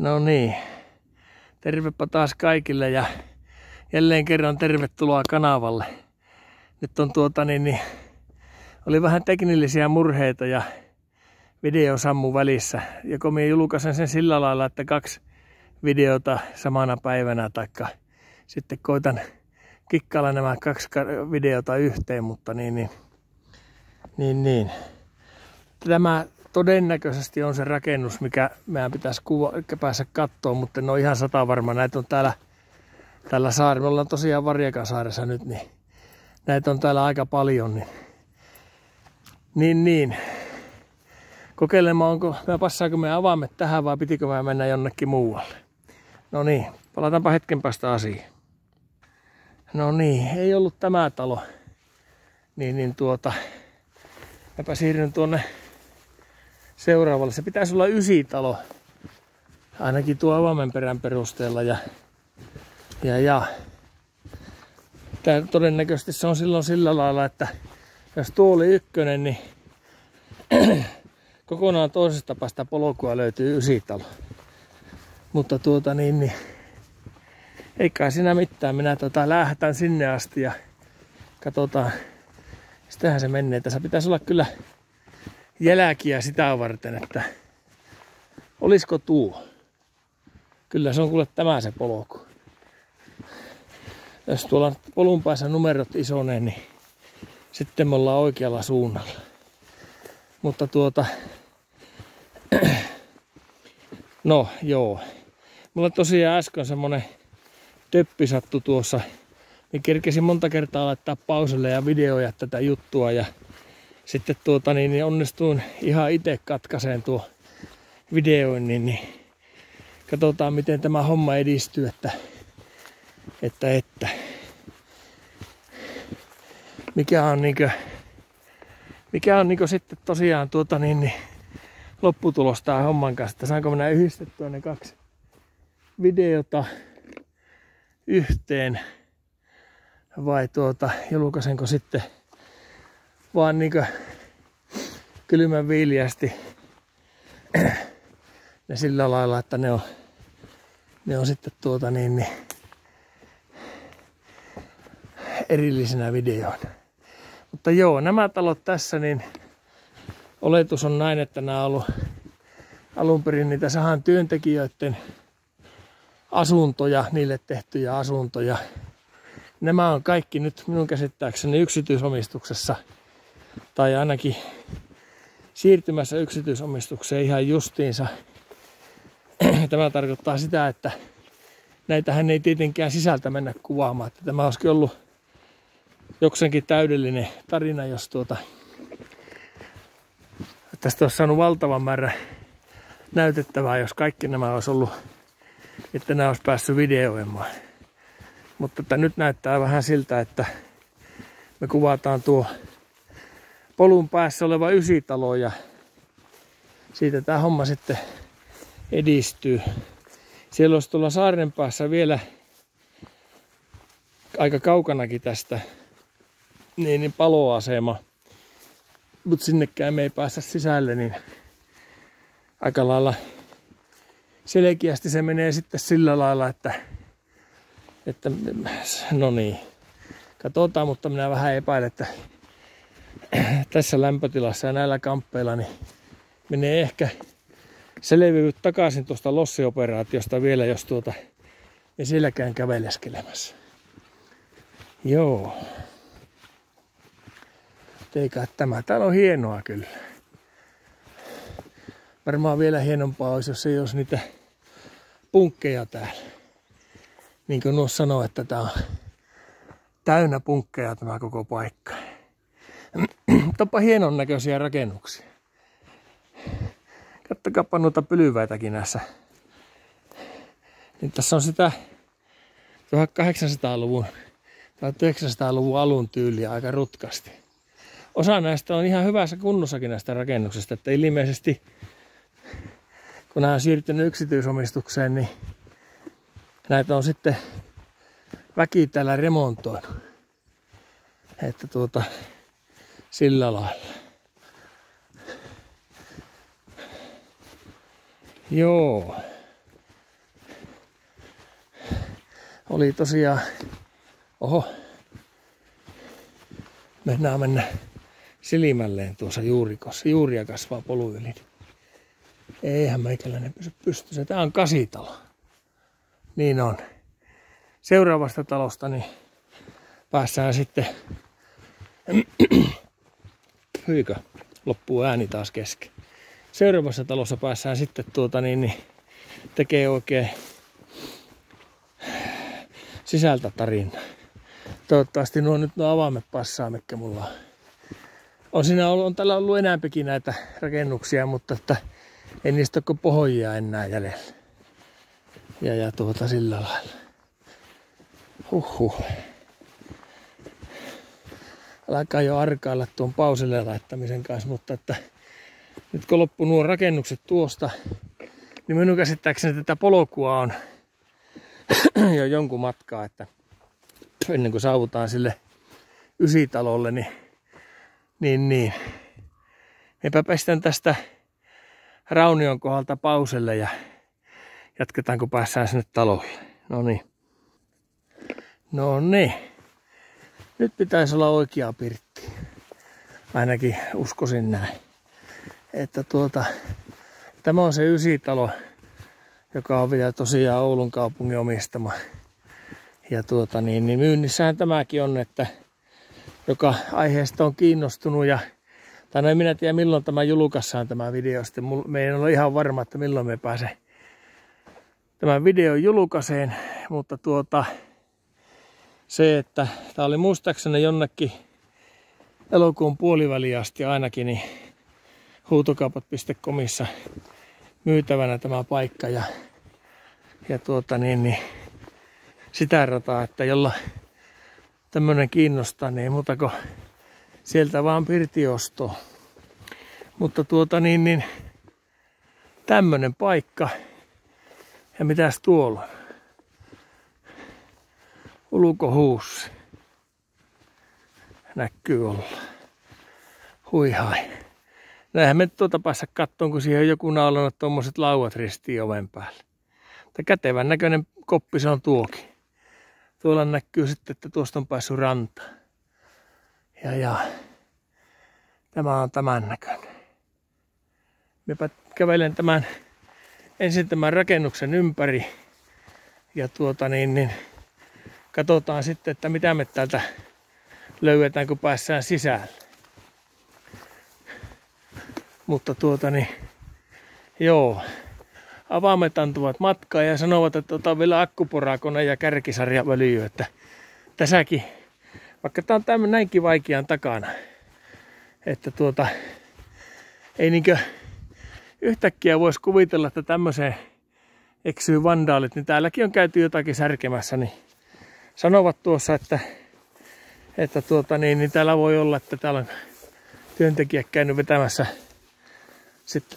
No niin, tervepä taas kaikille ja jälleen kerran tervetuloa kanavalle. Nyt on oli vähän teknillisiä murheita ja video sammu välissä. Joko minä julkaisen sen sillä lailla, että 2 videota samana päivänä, taikka sitten koitan kikkailla nämä 2 videota yhteen, mutta niin. Tämä todennäköisesti on se rakennus, mikä meidän pitäisi päästä katsoa, mutta en ole ihan 100% varma. Näitä on täällä saarella. Me ollaan tosiaan Varjakansaaressa nyt, niin näitä on täällä aika paljon. Niin. Kokeilemaan, passaako meidän avaimet tähän vai pitikö meidän mennä jonnekin muualle. No niin, palataanpa hetken päästä asiaan. No niin, ei ollut tämä talo. Mäpä siirryn tuonne seuraavalle. Se pitäisi olla 9-talo. Ainakin tuo avaimenperän perusteella. Ja. Tää todennäköisesti se on silloin sillä lailla, että jos tuo oli 1, niin kokonaan toisesta päästä polkua löytyy 9-talo. Mutta ei kai siinä mitään. Minä lähdetään sinne asti ja katsotaan. Sitähän se menee. Tässä pitäisi olla kyllä jälkiä sitä varten, että olisiko tuo. Kyllä se on kuule tämä se polku. Jos tuolla polun päässä numerot isonee, niin sitten me ollaan oikealla suunnalla. Mutta no joo. Mulla tosiaan äsken semmonen töppi sattui tuossa. Niin kerkesin monta kertaa laittaa pauselle ja videoja tätä juttua ja sitten onnistuin ihan itse katkaiseen tuo videoinnin, niin katsotaan miten tämä homma edistyy, että mikä on sitten tosiaan lopputulos tää homman kanssa, että saanko minä yhdistettyä ne 2 videota yhteen vai julkaisenko sitten vaan kylmän viiliästi ne sillä lailla, että ne on sitten erillisenä videoina. Mutta joo, nämä talot tässä, niin oletus on näin, että nämä on ollut alun perin niitä sahan työntekijöiden asuntoja, niille tehtyjä asuntoja. Nämä on kaikki nyt minun käsittääkseni yksityisomistuksessa tai ainakin siirtymässä yksityisomistukseen ihan justiinsa. Tämä tarkoittaa sitä, että näitähän ei tietenkään sisältä mennä kuvaamaan. Että tämä olisikin ollut jokseenkin täydellinen tarina, jos tästä olisi saanut valtavan määrä näytettävää, jos kaikki nämä olisi ollut, että nämä olisi päässyt videoimaan. Mutta nyt näyttää vähän siltä, että me kuvataan tuo polun päässä oleva 9-talo ja siitä tämä homma sitten edistyy. Siellä olisi tuolla saaren päässä vielä aika kaukanakin tästä niin paloasema, mutta sinnekään me ei päästä sisälle, niin aika lailla selkeästi se menee sitten sillä lailla, että no niin, katsotaan, mutta minä vähän epäilen, että tässä lämpötilassa ja näillä kamppeilla niin menee ehkä selvivyt takaisin tuosta lossioperaatiosta vielä, jos ei sielläkään käveleskelemässä. Joo. Eikä tämä. Täällä on hienoa kyllä. Varmaan vielä hienompaa olisi, jos ei olisi niitä punkkeja täällä. Niin kuin nuo sanoo, että tää on täynnä punkkeja tämä koko paikka. Toppa hienon näköisiä rakennuksia. Kattokaapa noita pylväitäkin näissä. Niin tässä on sitä 1800-luvun tai 900-luvun alun tyyliä aika rutkasti. Osa näistä on ihan hyvässä kunnossakin näistä rakennuksista, että ilmeisesti kun nämä on siirtynyt yksityisomistukseen, niin näitä on sitten väki täällä remontoinut. Että sillä lailla. Joo. oli tosiaan, oho, mennä silmälleen tuossa juurikossa. Juuria kasvaa polun yli. Eihän meikäläinen pysy pystyssä. Tää on kasitalo. Niin on. Seuraavasta talosta niin päässään sitten... Hyykö? Loppuu ääni taas kesken. Seuraavassa talossa päässään sitten tekee oikein sisältä tarinaa. Toivottavasti nuo avaimet passaa, mitkä mulla on täällä ollut enäämpikin näitä rakennuksia, mutta että ei niistä ole pohjia enää jäljellä. Ja sillä lailla. Huhhuh. Alkaa jo arkailla tuon pauselle laittamisen kanssa, mutta että nyt kun loppu nuo rakennukset tuosta, niin minun käsittääkseni tätä polkua on jo jonkun matkaa, että ennen kuin saavutaan sille ysitalolle, niin. Meipä pestän tästä Raunion kohdalta pauselle ja jatketaan, kun päässään sinne talolle. No niin. Nyt pitäisi olla oikea pirtti. Ainakin uskoisin näin. Että tämä on se ysitalo, joka on vielä tosiaan Oulun kaupungin omistama. Ja myynnissähän tämäkin on, että joka aiheesta on kiinnostunut tai en minä tiedä milloin tämä julkaissaan tämä video. Sitten me ei ole ihan varma, että milloin me pääsee tämän videon julkaiseen, mutta se, että tämä oli muistaakseni jonnekin elokuun puoliväliin asti ainakin niin huutokaupat.comissa myytävänä tämä paikka ja sitä rataa, että jolla tämmönen kiinnostaa, niin ei muuta kuin sieltä vaan pirtiostoon. Mutta tämmönen paikka. Ja mitäs tuolla on? Ulkohuussi. Näkyy olla. Hui hai. Näinhän me päässä kattoon, kun siihen on joku naulannut tommoset lauat ristiin oven päälle. Mutta kätevän näköinen koppi se on tuokin. Tuolla näkyy sitten, että tuosta on päässyt rantaan. Ja tämä on tämän näköinen. Mepä kävelen ensin tämän rakennuksen ympäri. Ja katsotaan sitten, että mitä me täältä löydetään, kun päässään sisälle. Mutta joo. Avaimet antuvat matkaa ja sanovat, että otan vielä akkuporakone ja kärkisarjavöljyä, että tässäkin, vaikka tää on näinkin vaikean takana, että ei niinkö yhtäkkiä voisi kuvitella, että tämmöiseen eksyy vandaalit, niin täälläkin on käyty jotakin särkemässä, niin sanovat tuossa, että täällä voi olla, että täällä on työntekijä käynyt vetämässä sitten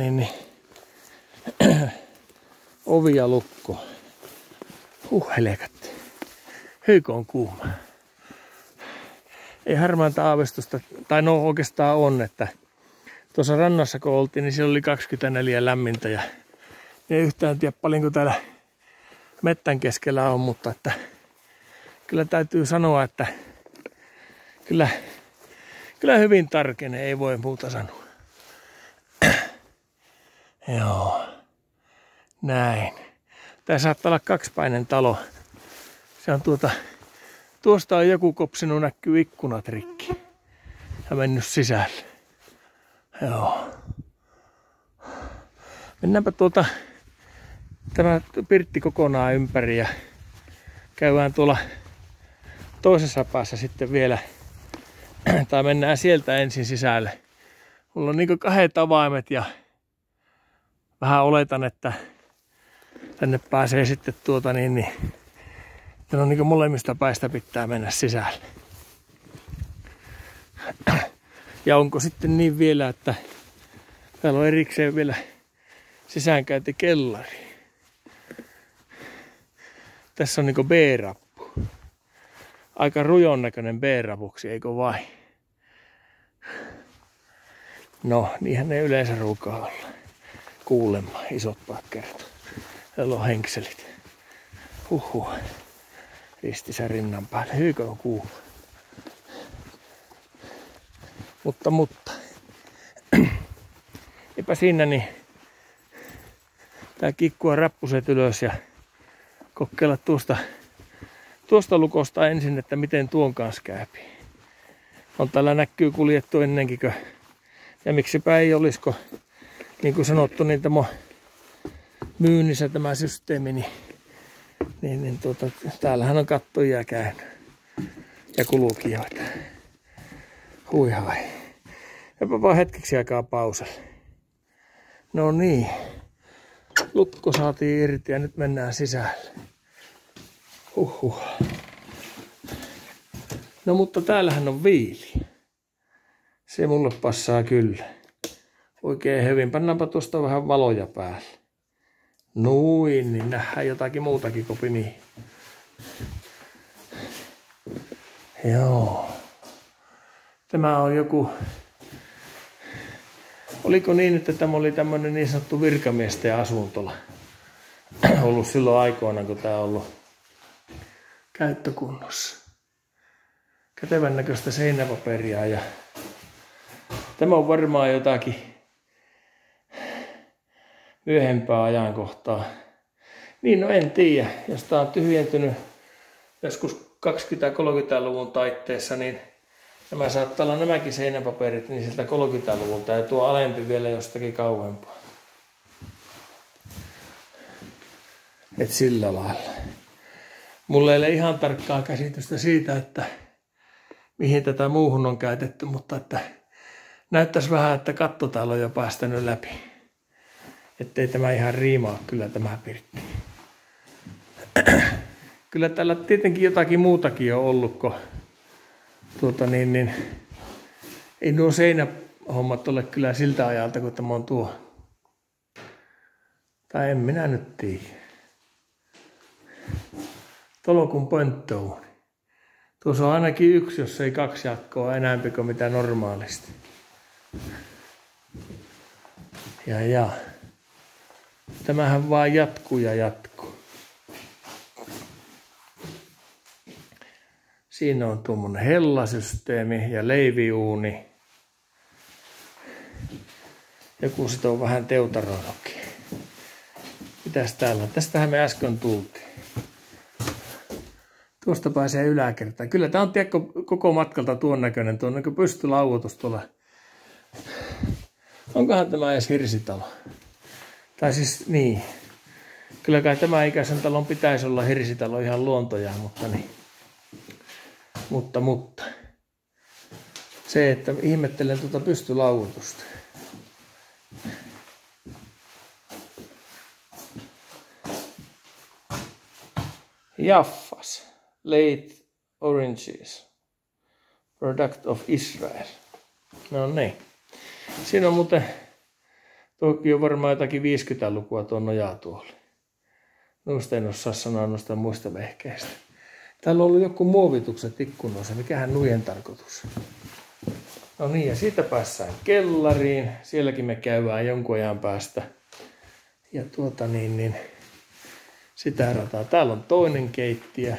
ovia lukkoon. Helkatti. Hyykö on kuuma. Ei harmaanta aavistusta, tai no oikeastaan on, että tuossa rannassa kun oltiin, niin siellä oli 24 lämmintä ja ei yhtään tiedä paljonko täällä mettän keskellä on, mutta että kyllä täytyy sanoa, että kyllä hyvin tarkenee, ei voi muuta sanoa. Joo, näin. Tää saattaa olla kaksipäinen talo. Se on tuosta on joku kopsinut, näkyy ikkunat rikki ja mennyt sisälle. Joo. Mennäänpä tämä pirtti kokonaan ympäri ja käydään tuolla toisessa päässä sitten vielä. Tai mennään sieltä ensin sisälle. Mulla on niinku 2 avaimet ja vähän oletan, että tänne pääsee sitten no niinku molemmista päistä pitää mennä sisälle. Ja onko sitten niin vielä, että täällä on erikseen vielä sisäänkäyntikellari. Tässä on niinku B-rappu. Aika rujon näköinen B-rapuksi, eikö vai? No, niinhän ne yleensä ruukaa olla. Kuulemma, isot paat kertoo. Täällä on henkselit. ristissä rinnan päälle. Hyykö on kuuma. Mutta. Eipä siinä niin. Tää kikkua rappuset ylös ja kokeilla tuosta lukosta ensin, että miten tuon kanssa käypi. On täällä näkyy kuljettu ennenkin. Ja miksipä ei olisiko, niin kuin sanottu, niin tämä myynnissä tämä systeemi, niin täällähän on kattojia käynyt ja kulkijoita. Hui hai. Jopa vaan hetkeksi aikaa pauselle. No niin. Lukko saatiin irti ja nyt mennään sisälle. Huhhuh. No mutta täällähän on viili. Se mulle passaa kyllä. Oikein hyvin. Pannaanpa tuosta vähän valoja päälle. Noin, niin nähdään jotakin muutakin kopini. Joo. Tämä on joku... Oliko niin, että tämä oli tämmöinen niin sanottu virkamiesten asuntola? Ollut silloin aikoina, kun tämä on ollut käyttökunnossa. Kätevän näköistä seinäpaperia ja tämä on varmaan jotakin myöhempää ajankohtaa. Niin, no en tiedä. Jos tämä on tyhjentynyt joskus 20-30-luvun taitteessa, niin nämä saattaa olla nämäkin seinäpaperit niin sieltä 30-luvulta ja tuo alempi vielä jostakin kauempaa. Et sillä lailla. Mulla ei ole ihan tarkkaa käsitystä siitä, että mihin tätä muuhun on käytetty, mutta että näyttäisi vähän, että katto täällä on jo päästänyt läpi. Ettei tämä ihan riimaa kyllä tämä pirtti. Kyllä täällä tietenkin jotakin muutakin on ollut, kun ei nuo seinähommat ole kyllä siltä ajalta, kun tämä on tuo. Tai en minä nyt tiedä. Tolokun pönttöuuni. Tuossa on ainakin yksi, jos ei kaksi jatkoa enäämpi kuin mitä normaalisti. Ja. Tämähän vaan jatkuu ja jatkuu. Siinä on tuommoinen hellasysteemi ja leiviuuni. Joku sit on vähän teutaroillakin. Mitäs täällä on? Tästähän me äsken tultiin. Tuosta pääsee yläkertaan. Kyllä tää on koko matkalta tuon näköinen. Tuon näkö pystylauotus tuolla. Onkohan tämä edes hirsitalo? Tai siis niin. Kyllä kai tämä ikäisen talon pitäisi olla hirsitalo ihan luontojaan, mutta niin. Mutta. Se, että ihmettelen tuota pystylauotusta. Jaffas. Late Oranges. Product of Israel. No niin. Siinä on muuten, toki on varmaan jotakin 50-lukua tuon nojatuoli. Noista en osaa sanoa noista muista vehkeistä. Täällä on ollut joku muovitukset ikkunoissa. Mikähän nujen tarkoitus? No niin, ja siitä päässään kellariin. Sielläkin me käydään jonkun ajan päästä. Ja sitä rataa. Täällä on toinen keittiö.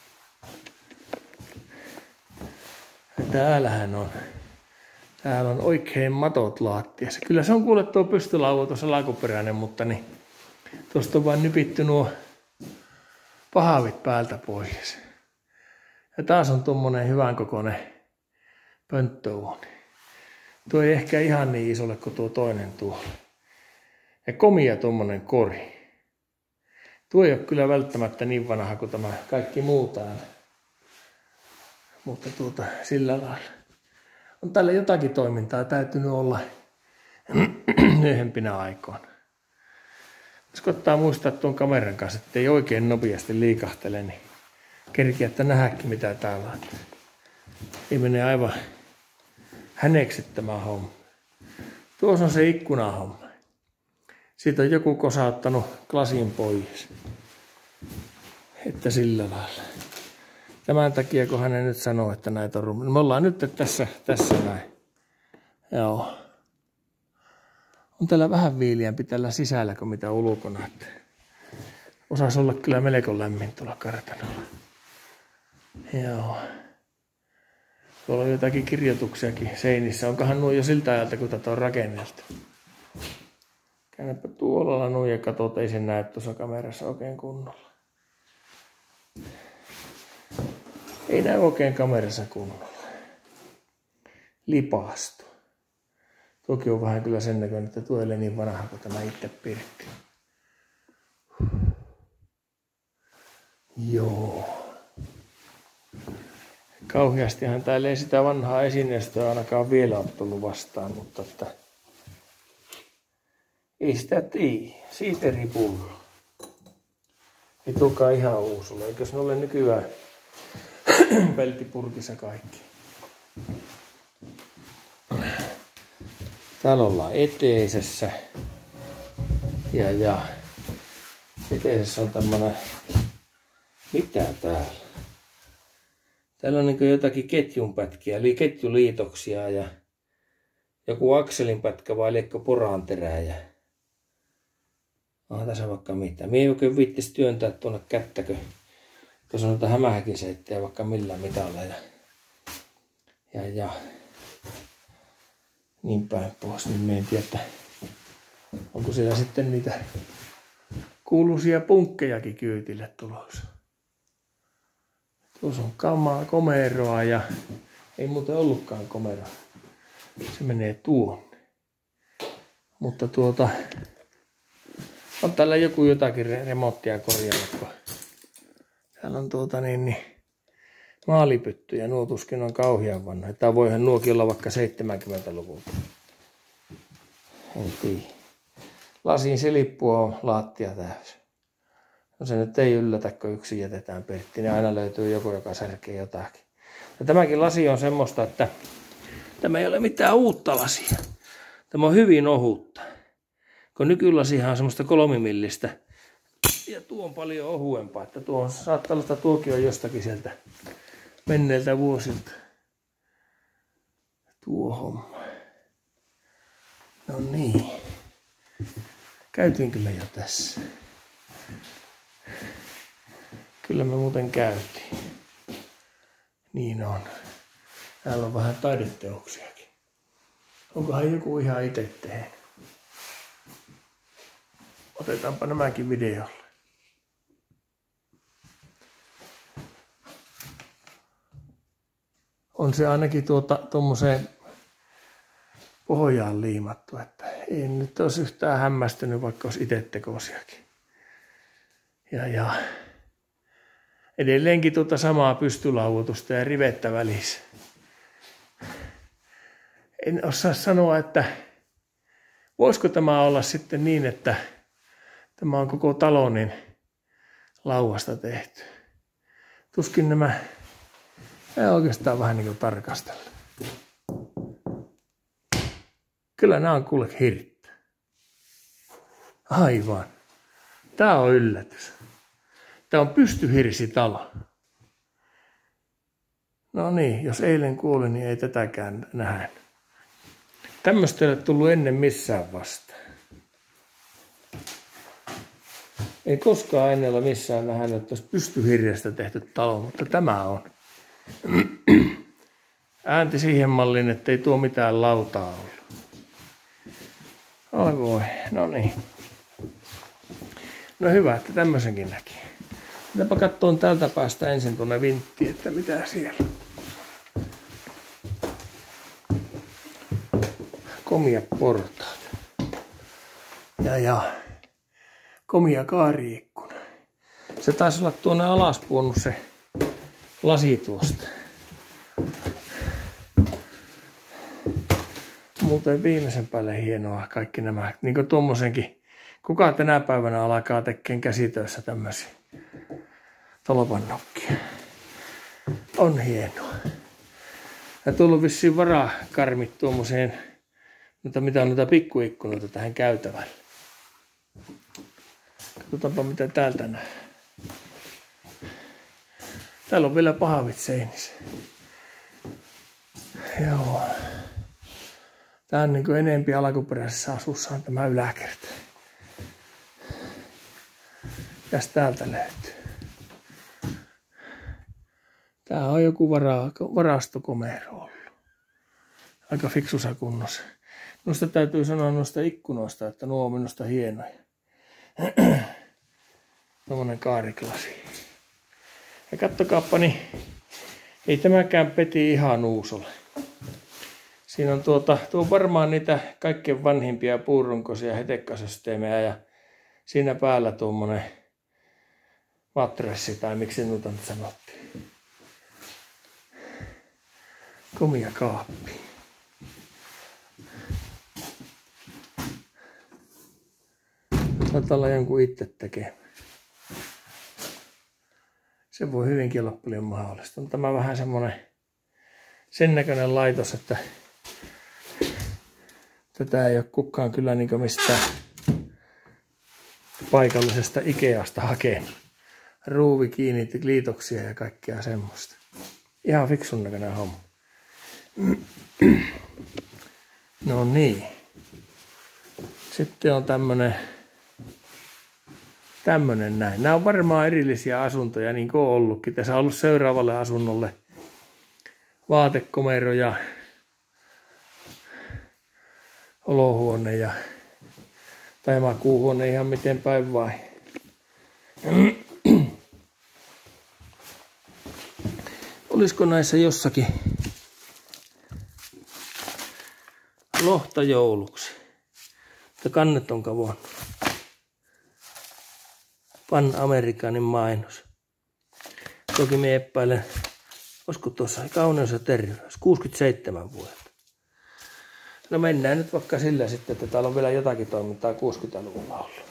Ja täällähän on. Täällä on oikein matot laattiassa. Kyllä se on kuule tuo pystylauotus alkuperäinen, mutta niin. Tuosta on vain nypitty nuo pahavit päältä pois. Ja taas on tuommoinen hyvän kokoinen pönttöuuni. Tuo ei ehkä ihan niin isolle kuin tuo toinen tuo. Ja komia tuommoinen kori. Tuo ei ole kyllä välttämättä niin vanha kuin tämä kaikki muu täällä. Mutta sillä lailla. On täällä jotakin toimintaa täytynyt olla myöhempinä aikoina. Jos koittaa muistaa tuon kameran kanssa, ettei oikein nopeasti liikahtele, niin kerkiä, että nähdäkin mitä täällä on. Ei mene aivan häneksi tämä homma. Tuossa on se ikkunahomma. Siitä on joku kosauttanut glasin pois. Että sillä lailla. Tämän takia, kun hän nyt sanoo, että näitä on rumia. Me ollaan nyt tässä näin. Joo. On täällä vähän viiliämpi tällä sisällä kuin mitä ulkona. Osaisi olla kyllä melko lämmin tuolla kartanolla. Joo. Tuolla on jotakin kirjoituksiakin seinissä. Onkohan nuo jo siltä ajalta, kun tätä on rakenneltu? Käännäpä tuolla nuo ja katsot, ei se näy tuossa kamerassa oikein kunnolla. Ei näy oikein kamerassa kunnolla. Lipasto. Toki on vähän kyllä sen näköinen, että tuo ei ole niin vanha kuin tämä itse pirtti. Joo. Kauheastihan täällä ei sitä vanhaa esineistöä ainakaan vielä ole tullut vastaan, mutta että ei sitä tiedä. Siitä ripullo. Ei tuokaan ihan uusulla. Eikös ne ole nykyään peltipurkissa kaikki. Täällä ollaan eteisessä. Ja eteisessä on tämmönen... Mitä täällä? Täällä on niin jotakin ketjunpätkiä, eli ketjuliitoksia ja joku akselinpätkä vai liekko poraanterää. Ja... Onhan tässä vaikka mitä. Mie ei oikein viittis työntää tuonne kättäkö. Tuossa on noita hämähäkiseittejä vaikka millään mitalla. Ja niin päin pois. Niin me en tiedä, että onko siellä sitten niitä kuuluisia punkkejakin kyytille tulossa. Tuossa on kamaa, komeroa ja ei muuten ollutkaan komeroa. Se menee tuonne. Mutta on täällä jotakin remonttia korjannut. Täällä on maalipyttyjä. Nuo tuskin on kauhean vanhoja. Tai voihan nuokin olla vaikka 70-luvulta. En tiedä. Lasin silippua on lattia täysin. No se nyt ei yllätä, kun yksin jätetään Pertti. Niin aina löytyy joku, joka särkee jotakin. Ja tämäkin lasi on semmoista, että tämä ei ole mitään uutta lasia. Tämä on hyvin ohutta. Kun nykylasihan on semmoista 3 millistä. Ja tuo on paljon ohuempaa. Että tuo saattaa olla, että tuokin on jostakin sieltä menneiltä vuosilta. Tuo homma. No niin. Käytiin kyllä jo tässä. Kyllä me muuten käytiin. Niin on. Täällä on vähän taideteoksiakin. Onkohan joku ihan itse tehnyt? Otetaanpa nämäkin videolle. On se ainakin tuommoiseen pohjaan liimattu, että ei nyt olisi yhtään hämmästynyt, vaikka olisi itse tekoisiakin. Ja edelleenkin samaa pystylauoitusta ja rivettä välissä. En osaa sanoa, että voisiko tämä olla sitten niin, että tämä on koko talonin lauvasta tehty. Tuskin nämä oikeastaan vähän niin kuin tarkastella. Kyllä nämä on kuule hirttä. Aivan. Tää on yllätys. Tää on pystyhirsitalo. No niin, jos eilen kuoli, niin ei tätäkään nähdä. Tämmöistä ei ole tullut ennen missään vastaan. Ei koskaan ennen ole missään nähnyt, että olisi pystyhirrestä tehty talo, mutta tämä on. Äänti siihen malliin, ettei tuo mitään lautaa ollut. Oi voi, no niin. No hyvä, että tämmöisenkin näki. Pitääpä katsoa tältä päästä ensin tuonne vinttiin, että mitä siellä. Komia portaat. Ja komia kaariikkuna. Se taisi olla tuonne alaspuonnut se lasi tuosta. Muuten viimeisen päälle hienoa kaikki nämä. Niin kuin tuommoisenkin. Kuka tänä päivänä alkaa tekemään käsitöissä tämmöisiä tolpannokkia. On hienoa. Ja tullut vissiin varakarmit tuommoiseen, mitä on noita pikkuikkunoita tähän käytävälle. Katsotaanpa mitä täältä nähdään. Täällä on vielä pahvit seinissä. Joo. Tää on niin kuin enempi alkuperäisessä asussa on tämä yläkerta. Mitäs täältä löytyy? Tää on joku varastokomero ollut. Aika fiksussa kunnossa. Noista täytyy sanoa noista ikkunoista, että nuo on minusta hienoja. Tommonen kaariklasi. Ja kattokaappa, niin ei tämäkään peti ihan uusolla. Siinä on tuo varmaan niitä kaikkein vanhimpia puurunkoisia hetekkasysteemejä ja siinä päällä tuommoinen matressi tai miksi nyt on sanottiin. Komia kaappi. Taitaa olla jonkun itse tekemään. Se voi hyvinkin olla paljon mahdollista. On tämä vähän semmonen sen näköinen laitos, että tätä ei ole kukaan kyllä niin mistään paikallisesta Ikeasta hakenut. Ruuvi kiinni, liitoksia ja kaikkea semmoista. Ihan fiksun näköinen homma. No niin. Sitten on tämmönen näin. Nämä on varmaan erillisiä asuntoja, niin kuin on ollutkin. Tässä on ollut seuraavalle asunnolle vaatekomero ja olohuone ja tai makuuhuone ihan miten päin vai. Olisiko näissä jossakin lohta jouluksi? Mutta kannet on kavonnut. Pan Amerikanin mainos. Toki me epäilen, olisiko tuossa kauneus ja terveys, 67 vuotta. No mennään nyt vaikka sillä sitten, että täällä on vielä jotakin toimintaa 60-luvulla ollut.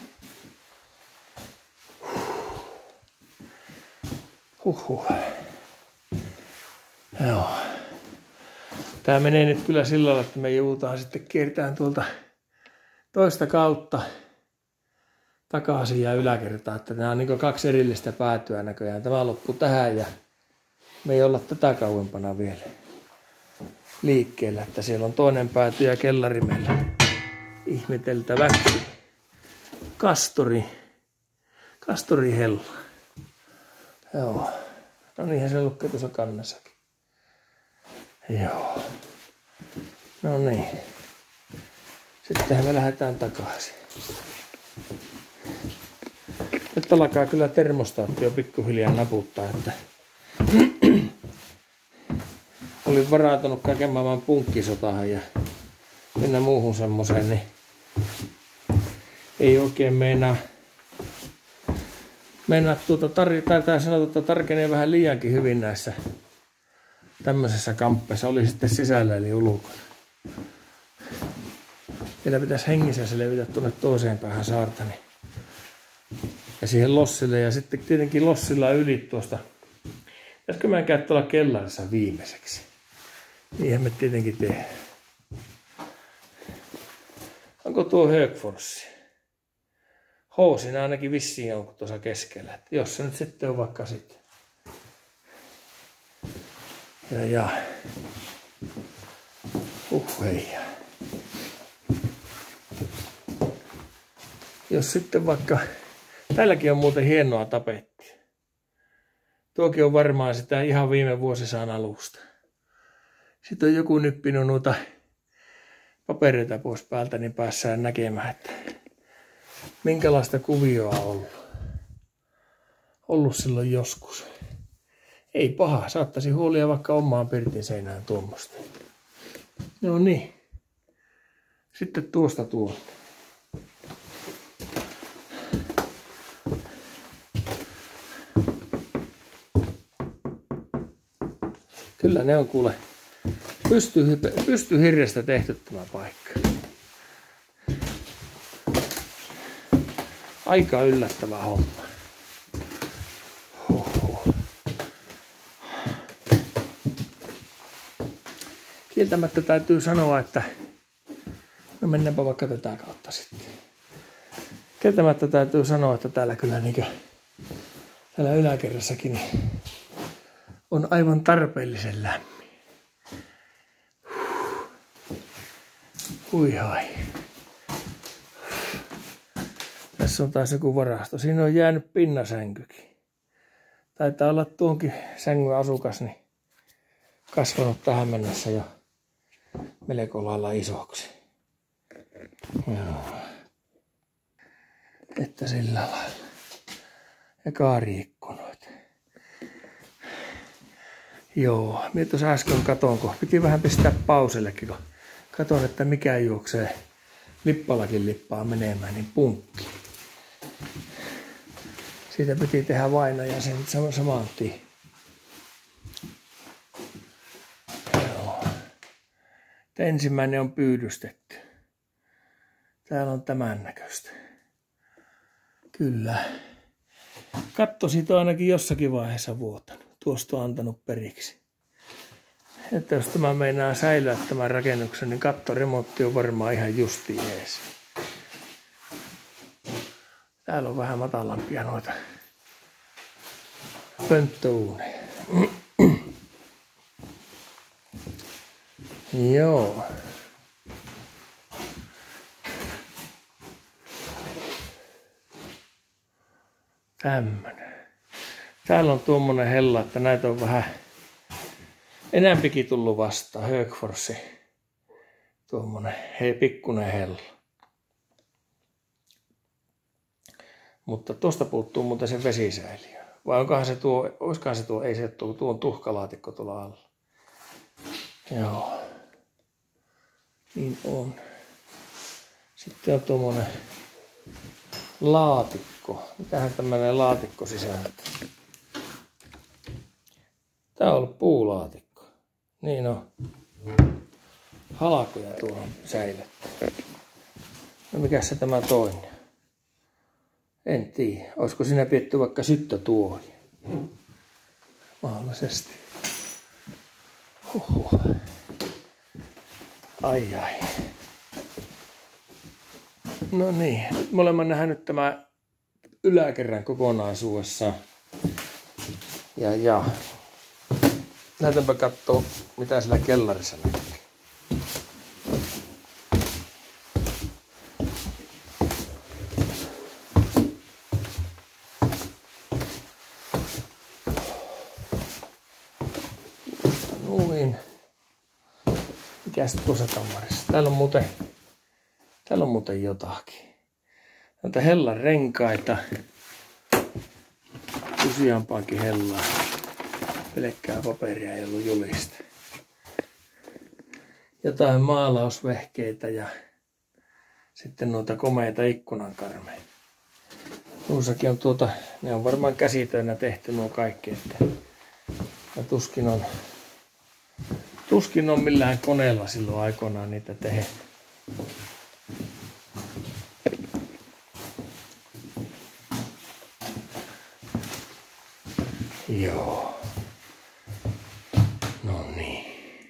Joo. Tää menee nyt kyllä sillä lailla, että me joudutaan sitten kiertämään tuolta toista kautta takaisin ja yläkertaan. Että nämä on niin 2 erillistä päätyä näköjään. Tämä loppuu tähän ja me ei olla tätä kauempana vielä liikkeellä. Että siellä on toinen pääty ja kellari meillä ihmeteltäväksi. Kastori hella. Joo. No niinhän se lukee tuossa kannessakin. Joo. No niin. Sittenhän me lähdetään takaisin. Nyt alkaa kyllä termostaatti jo pikkuhiljaa naputtaa, että olin varautunut kaiken maailman punkkisotahan ja mennä muuhun semmoseen, niin ei oikein meinaa tai sanotaan, että tarkenee vähän liiankin hyvin näissä tämmöisessä kamppeessa, oli sitten sisällä eli ulkona. Vielä pitäisi hengissä selvitä tuonne toiseen päähän saarta. Ja siihen lossille ja sitten tietenkin lossilla yli tuosta. Pitäisikö mä käydä tuolla kellarissa viimeiseksi? Niinhän me tietenkin tehdään. Onko tuo Högfors? Housina ainakin vissiin on tuossa keskellä. Että jos se nyt sitten on vaikka sitten. Ja. Heijaa. Jos sitten vaikka, täälläkin on muuten hienoa tapettia. Tuokin on varmaan sitä ihan viime vuosisadan alusta. Sitten on joku nyppinyt noita papereita pois päältä, niin päässään näkemään, että minkälaista kuvioa on ollut silloin joskus. Ei paha, saattaisi huolia vaikka omaan pirtin seinään tuommoista. No niin. Sitten tuosta. Kyllä ne on kuule pystyhirrestä tehty tämä paikka. Aika yllättävä homma. Kieltämättä täytyy sanoa, että no mennäänpä vaikka tätä kautta sitten. Kieltämättä täytyy sanoa, että täällä kyllä täällä yläkerrassakin on aivan tarpeellisen lämmin. Hui hai. Tässä on taas joku varasto. Siinä on jäänyt pinnasänkykin. Taitaa olla tuonkin sängyn asukas niin kasvanut tähän mennessä jo melko lailla isoksi. Joo. Että sillä lailla. Ja kaariikkunoita. Joo, minä tuossa äsken katon, kun piti vähän pistää pausellekin, kun katon, että mikä juoksee lippallakin lippaa menemään, niin punkki. Siitä piti tehdä vainoja sen saman tien. Joo. Ensimmäinen on pyydystetty. Täällä on tämän näköistä. Kyllä. Katto siitä on ainakin jossakin vaiheessa vuotanut. Tuosta on antanut periksi. Että jos tämä meinaa säilyä tämän rakennuksen, niin kattoremontti on varmaan ihan justiin ees. Täällä on vähän matalampia noita pönttöuuneja. Joo. Tämmönen. Täällä on tuommoinen hella, että näitä on vähän enämpikin tullut vastaan. Högforsi. Tuommoinen pikkunen hella. Mutta tuosta puuttuu muuten se vesisäiliö. Vai onkohan se tuo, olisikohan se tuo, ei se tuo, tuo on tuhkalaatikko tuolla alla. Joo. Niin on. Sitten on tuommoinen laatikko. Mitähän tämmöinen laatikko sisältää? Tää on ollut puulaatikko. Niin on. Halkoja tuohon säilytty. No mikäs se tämä toinen? En tiedä. Olisiko siinä pidetty vaikka syttötuohi? Mahdollisesti. Huhhuh. Ai ai. No niin. Nyt me olemme nähnyt tämä yläkerran kokonaisuudessaan. Ja. Näytänpä kattoo, mitä sillä kellarissa näkyy. Noin. Mikäs tuossa kammarissa? Täällä on muuten jotakin. Näitä hellan renkaita. Useampaakin hellaa. Pelkkää paperia ei ollut juliste. Jotain maalausvehkeitä ja sitten noita komeita ikkunankarmeja. Tuossakin on ne on varmaan käsitöinä tehty nuo kaikki. Ja tuskin on millään koneella silloin aikoinaan niitä tehty. Joo. No niin.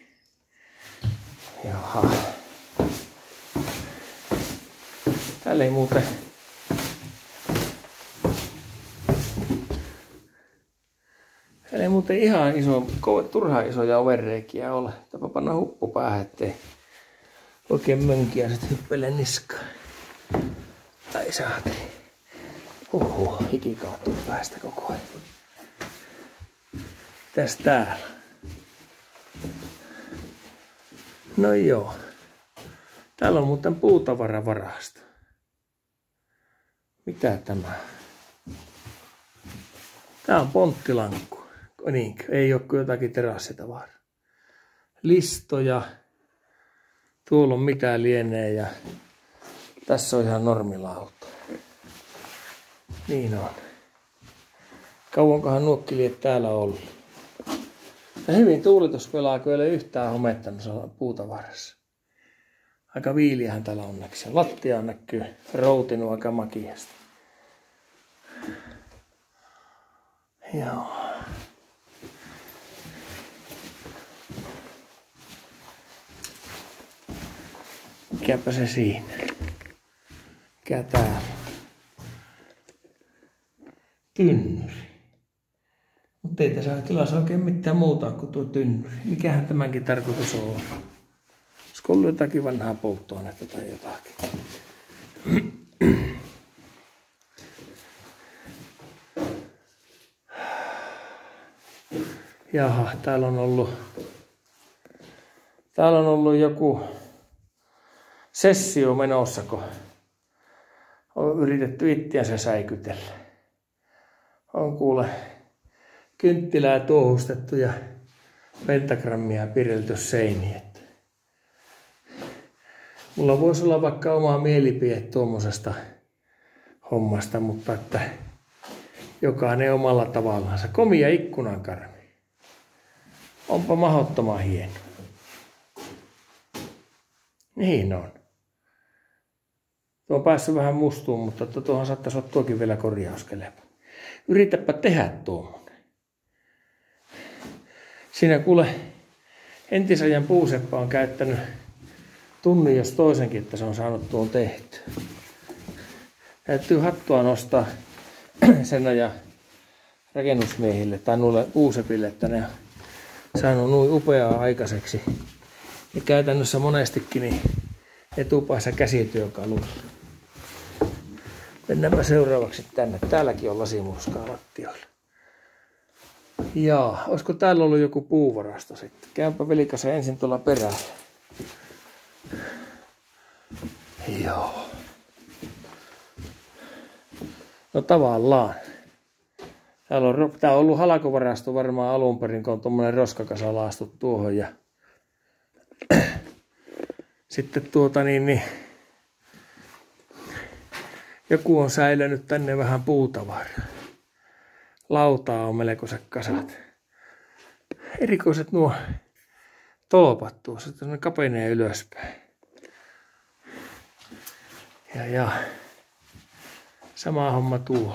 Jaha. Täällä ei muuten ihan turhaan isoja ovenreikiä ole. Tapa panna huppu päähän, ettei oikein mönkiä sit hyppele niskaan. Tai saatiin. Hiki kaatuu päästä koko ajan. Mitäs täällä? No joo. Täällä on muuten puutavaravarasto. Mitä tämä? Tää on ponttilankku. Niin, ei ole kuin jotakin terassitavaraa. Listoja. Tuolla on mitä lienee ja tässä on ihan normilauta. Niin on. Kauankohan nuokkiliet täällä on ollut. Ja hyvin tuulitus pelaa, kun ei ole yhtään homettanut puutavarassa. Aika viiliähän täällä onneksi. Lattia näkyy routinut aika makiasti. Joo. Mikäpä se siinä? Mikä täällä? Tynnyri. Mutta ei tässä tilassa oikein mitään muuta kuin tuo tynnyri. Mikähän tämänkin tarkoitus on? Olisiko ollut jotakin vanhaa polttoainetta tai jotakin? Jaha, täällä on ollut joku sessio menossa, kun on yritetty itseänsä säikytellä. On kuule kynttilää tuohustettu ja pentagrammia piirrelty seiniin. Mulla voisi olla vaikka oma mielipide tuommoisesta hommasta, mutta että jokainen omalla tavallaansa. Komia ikkunankarmi. Onpa mahdottoman hieno. Niin on. Tuo on päässyt vähän mustuun, mutta tuohon saattaisi olla tuokin vielä korjauskelpa. Yritäpä tehdä tuommoinen. Siinä kuule entisajan puuseppa on käyttänyt tunnin jos toisenkin, että se on saanut tuon tehtyä. Täytyy hattua nostaa sen ajan rakennusmiehille tai nuille puusepille, että ne on saanut noin upeaa aikaiseksi. Ja käytännössä monestikin niin etupäässä käsityökaluilla. Mennäänpä seuraavaksi tänne. Täälläkin on lasimurskaa lattioilla. Jaa, olisiko täällä ollut joku puuvarasto sitten? Käypä velikasen ensin tuolla perällä. Joo. No tavallaan. Tää on ollut halkovarasto varmaan alun perin, kun on tommonen roskakasa laastu tuohon. Ja sitten joku on säilynyt tänne vähän puutavaraa. Lautaa on melkoiset kasat. Erikoiset nuo tolpat tuossa, että ne kapenee ylöspäin. Ja sama homma tuolla.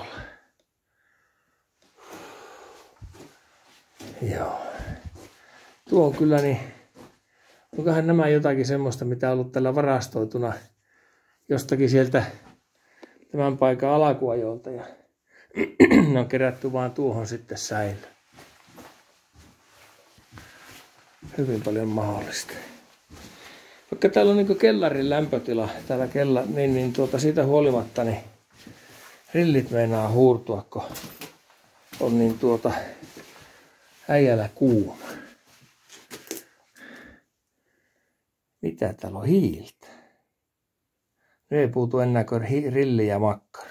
Joo. Tuo on kyllä niin, onkohan nämä jotakin semmoista, mitä on ollut tällä varastoituna jostakin sieltä tämän paikan alakuajolta ja ne on kerätty vaan tuohon sitten säilöön. Hyvin paljon mahdollista. Vaikka täällä on niin kellarin lämpötila, täällä siitä huolimatta niin rillit meinaa huurtua, kun on niin äijällä kuuma. Mitä täällä on hiiltä? Nyt ei puutu enää kuin rilli ja makkara.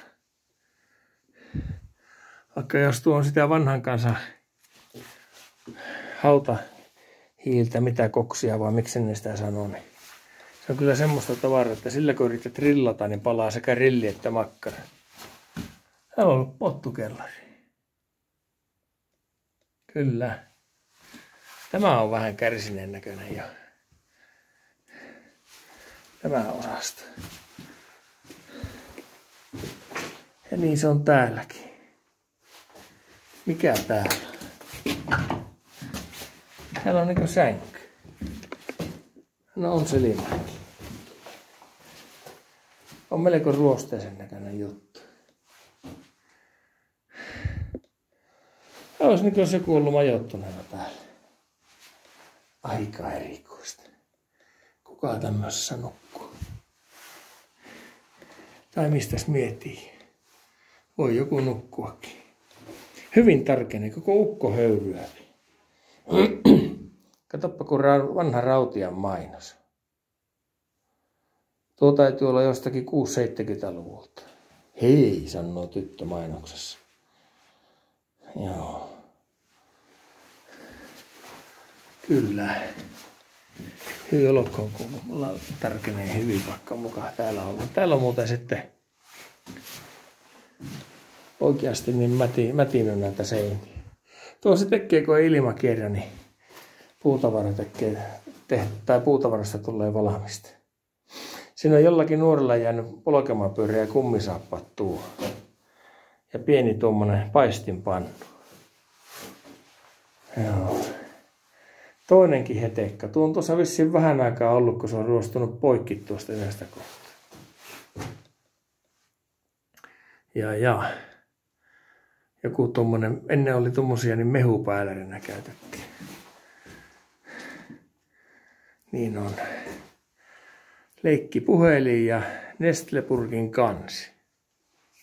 Vaikka jos tuo on sitä vanhan kanssa hautahiiltä, mitä koksia vai miksi ne sitä sanoo, niin se on kyllä semmoista tavaraa, että sillä kun yrität rillata, niin palaa sekä rilli että makkara. Täällä on ollut pottukellari. Kyllä. Tämä on vähän kärsineen näköinen jo. Tämä osasto. Ja niin se on täälläkin. Mikä täällä on? Täällä on niinku sänky. No on se limakin. On melko ruosteisen näköinen juttu. Olisi niin kuin joku ollut majoittuneena täällä. Aika erikoista. Kuka tämmöisessä nukkuu? Tai mistäs miettii? Voi joku nukkuakin. Hyvin tarkeni, koko ukko höyryä. Katoppa kun vanha Rautian mainos. Tuo täytyy olla jostakin 6-70-luvulta. Hei, sanoo tyttö mainoksessa. Joo. Kyllä. Hyvin olkoon, kun mulla tarkenee hyvin vaikka mukaan täällä on. Täällä on muuten sitten oikeasti niin mätinyt näitä seiniä. Tuo se tekee, kun ei ilmakierrä, niin puutavara tai puutavarasta tulee valmista. Siinä on jollakin nuorella jäänyt polkemapyörä ja kummisaappaat tuo. Ja pieni tuommoinen paistinpannu. Joo. Toinenkin hetekka. Tuo on tuossa vissiin vähän aikaa ollut, kun se on ruostunut poikki tuosta yhdestä kohtaa. Ja. Joku tommonen, ennen oli tommosia, niin mehupäälärinä käytettiin. Niin on. Leikkipuhelin ja Nestle-purkin kansi.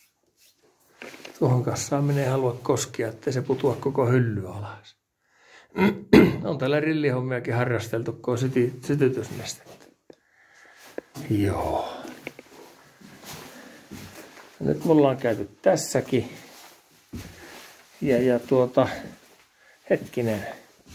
Tuohon kassaan minä en halua koskea, ettei se putua koko hylly alas. On täällä rillihommiakin harrasteltu, kun on sytytysnestettä. Joo. Nyt mulla on käyty tässäkin. Ja hetkinen.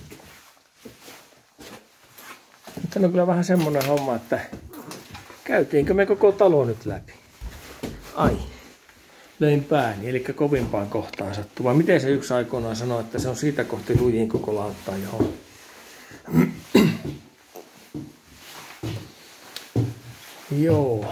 Nyt on kyllä vähän semmonen homma, että käytiinkö me koko talo nyt läpi? Ai. Löin pääni, eli kovimpaan kohtaan sattuu. Vai miten se yksi aikoinaan sanoi, että se on siitä kohti lujin koko lauttaa johon. Joo.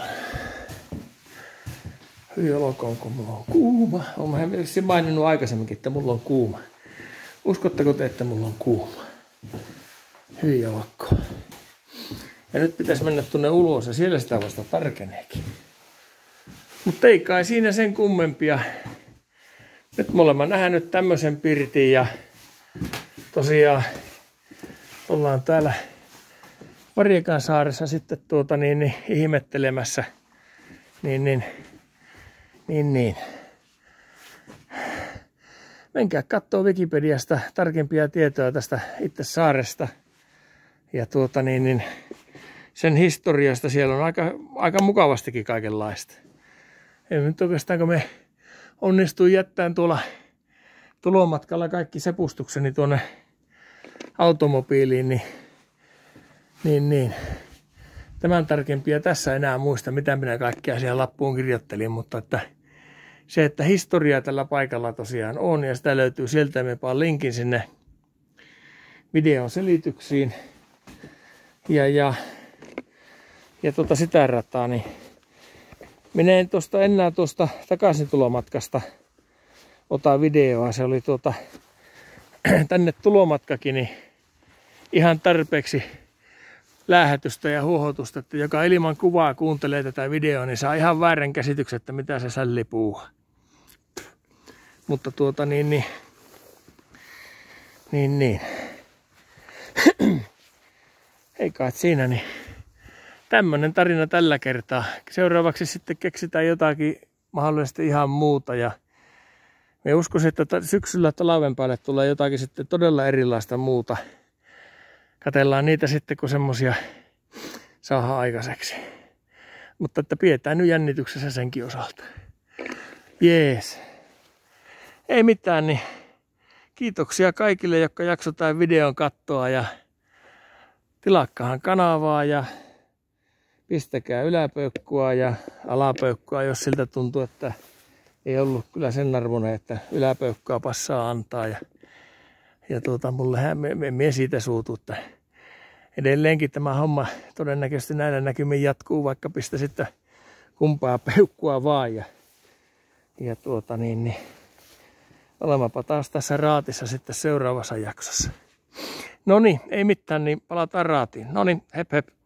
Hyi olkoon, kun mulla on kuuma. Olen mielestäni maininnut aikaisemminkin, että mulla on kuuma. Uskotteko te, että mulla on kuuma? Hyi olkoon. Ja nyt pitäisi mennä tuonne ulos ja siellä sitä vasta tarkeneekin. Mutta ei kai siinä sen kummempia. Nyt me olemme nähnyt tämmöisen pirtin ja tosiaan ollaan täällä Varjekansaaressa sitten ihmettelemässä. Niin. Menkää kattoo Wikipediasta tarkempia tietoja tästä itse saaresta. Ja sen historiasta siellä on aika mukavastikin kaikenlaista. Ei nyt oikeastaan, kun me onnistuin jättämään tuolla tulomatkalla kaikki sepustukseni tuonne automobiiliin, niin tämän tarkempia tässä enää muista, mitä minä kaikkea siellä lappuun kirjoittelin, mutta että historiaa tällä paikalla tosiaan on, ja sitä löytyy sieltä, me paan linkin sinne videon selityksiin, ja sitä rataa, niin minä en enää tuosta takaisin tulomatkasta ota videoa. Se oli tänne tulomatkakin niin ihan tarpeeksi läähätystä ja huohotusta, että joka ilman kuvaa kuuntelee tätä videoa, niin saa ihan väärän käsityksen, että mitä se sälli puuhaa. Mutta niin. Ei kai siinä niin. Tämmönen tarina tällä kertaa. Seuraavaksi sitten keksitään jotakin mahdollisesti ihan muuta. Ja me uskoisin, että syksyllä talven päälle tulee jotakin sitten todella erilaista muuta. Katellaan niitä sitten, kun semmosia saadaan aikaiseksi. Mutta että pidetään nyt jännityksessä senkin osalta. Jees. Ei mitään, niin kiitoksia kaikille, jotka jakso tämän videon katsoa. Ja tilakkahan kanavaa ja pistäkää yläpeukkua ja alapeukkua, jos siltä tuntuu, että ei ollut kyllä sen arvoinen, että yläpeukkua passaa antaa. Ja mullehän me siitä suutu, että edelleenkin tämä homma todennäköisesti näillä näkymin jatkuu, vaikka pistä sitten kumpaa peukkua vaan. Ja olemapa taas tässä raatissa sitten seuraavassa jaksossa. Noniin, ei mitään, niin palataan raatiin. Noniin, hep hep.